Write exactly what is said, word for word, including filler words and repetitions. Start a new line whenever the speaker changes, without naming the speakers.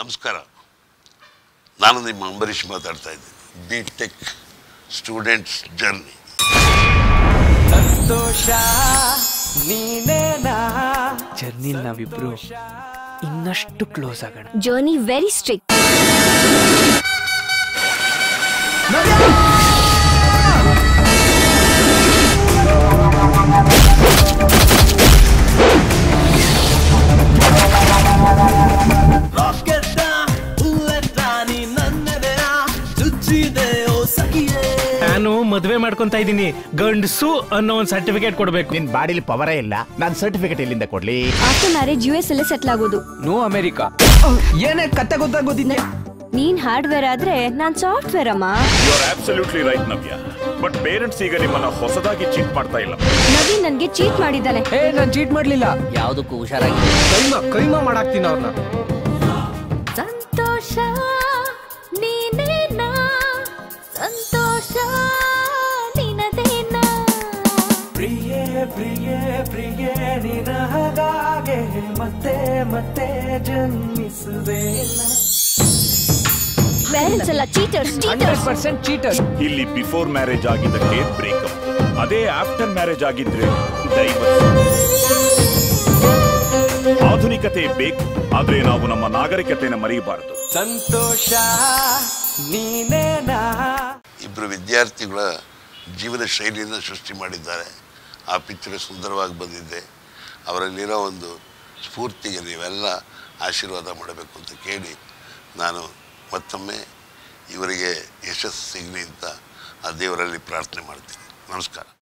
ನಮಸ್ಕಾರ. ನಾನು ನಿಮ್ಮ ಅಂಬರೀಷ್ ಮಾತಾಡ್ತಾ ಇದ್ದೀನಿ. B Tech students journey.
ಸಂತೋಷ ನೀನೇನಾ ಜರ್ನಿ ನಾವಿಬ್ರು ಇನ್ನಷ್ಟು ಕ್ಲೋಸ್ ಆಗೋಣ.
Journey very strict.
ನಾನು ಮದುವೆ ಮಾಡ್ಕೊಂತ ಇದ್ದೀನಿ, ಗಂಡಸು ಅನ್ನೋ ಒಂದು ಸರ್ಟಿಫಿಕೇಟ್ ಕೊಡ್ಬೇಕು.
ನಿನ್ ಬಾಡಿಲಿ ಪವರೇ ಇಲ್ಲ, ನಾನು ಸರ್ಟಿಫಿಕೇಟ್ ಎಲ್ಲಿಂದ ಕೊಡ್ಲಿ?
ಆಫ್ಟರ್ ಮ್ಯಾರೇಜ್ ಯು ಎಸ್ ಅಲ್ಲೇ ಸೆಟ್ಲ್ ಆಗೋದು.
No America. ಏನೇ ಕತ್ತೆ ಗೊತ್ತಾಗೋದಿಲ್ಲ.
ನೀನ್ ಹಾರ್ಡ್ವೇರ್ ಆದ್ರೆ ನಾನ್ ಸಾಫ್ಟ್ವೇರ್ ಅಮ್ಮ.
You are absolutely right Navya. But parents ಈಗ ನಿಮ್ಮನ್ನ ಹೊಸದಾಗಿ ಚೀಟ್ ಮಾಡ್ತಾ ಇಲ್ಲ.
ನವೀನ್ ನನ್ಗೆ ಚೀಟ್ ಮಾಡಿದ್ದಾನೆ.
ಏ ನಾನ್ ಚೀಟ್ ಮಾಡ್ಲಿಲ್ಲ.
ಯಾವುದಕ್ಕೂ ಹುಷಾರಾಗಿ
ಕೈಮಾ ಕೈಮಾ ಮಾಡಾಕ್ತೀನಿ ಅವ್ರನ್ನ.
ಸಂತೋಷ ನೀನೇನಾ, ಸಂತೋಷ ನಿನದೇನಾ.
ಪ್ರಿಯೇ ಪ್ರಿಯೇ ಪ್ರಿಯೇ ನಿನ ಹಾಗೆ ಮತ್ತೆ ಮತ್ತೆ ಜನ್ಮಿಸುವೇನ.
ಪೇರೆಂಟ್ಸ್ ಎಲ್ಲ cheaters
hundred
cheaters
percent cheater.
ಇಲ್ಲಿ ಬಿಫೋರ್ ಮ್ಯಾರೇಜ್ ಆಗಿದ್ದಕ್ಕೆ ಬ್ರೇಕಪ್, ಅದೇ ಆಫ್ಟರ್ ಮ್ಯಾರೇಜ್ ಆಗಿದ್ರೆ ಡೈವರ್ಸ್. ಆಧುನಿಕತೆ ಬೇಕು, ಆದ್ರೆ ನಾವು ನಮ್ಮ ನಾಗರಿಕತೆಯನ್ನು ಮರೆಯಬಾರದು.
ಸಂತೋಷ ನೀನೇನಾ.
ಇಬ್ಬರು ವಿದ್ಯಾರ್ಥಿಗಳ ಜೀವನ ಶೈಲಿಯನ್ನು ಸೃಷ್ಟಿ ಮಾಡಿದ್ದಾರೆ. ಆ ಪಿಕ್ಚರ್ ಸುಂದರವಾಗಿ ಬಂದಿದೆ. ಅವರಲ್ಲಿರೋ ಒಂದು ಸ್ಫೂರ್ತಿಗೆ ನೀವೆಲ್ಲ ಆಶೀರ್ವಾದ ಮಾಡಬೇಕು ಅಂತ ಕೇಳಿ ನಾನು ಮತ್ತೊಮ್ಮೆ ಇವರಿಗೆ ಯಶಸ್ಸು ಸಿಗಲಿ ಅಂತ ಆ ದೇವರಲ್ಲಿ ಪ್ರಾರ್ಥನೆ ಮಾಡ್ತೀನಿ. ನಮಸ್ಕಾರ.